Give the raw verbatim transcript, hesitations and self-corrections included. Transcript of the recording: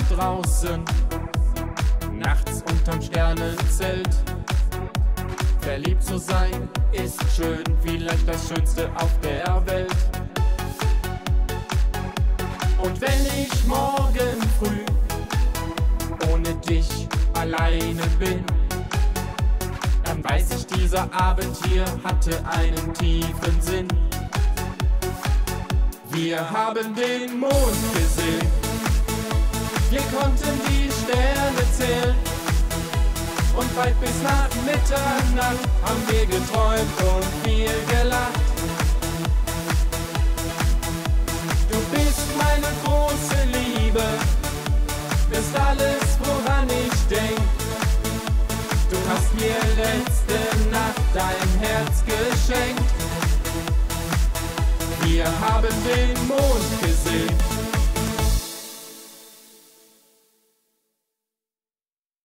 draußen, nachts unterm Sternenzelt. Verliebt zu sein ist schön, vielleicht das Schönste auf der Welt. Und wenn ich morgen früh ohne dich alleine bin, dann weiß ich, dieser Abend hier hatte einen tiefen Sinn. Wir haben den Mond gesehen, wir konnten die Sterne zählen, und weit bis nach Mitternacht haben wir geträumt und viel gelacht. Du bist meine große Liebe, bist alles, woran ich denk. Du hast mir letzte Nacht dein Herz geschenkt. Wir haben den Mond gesehen,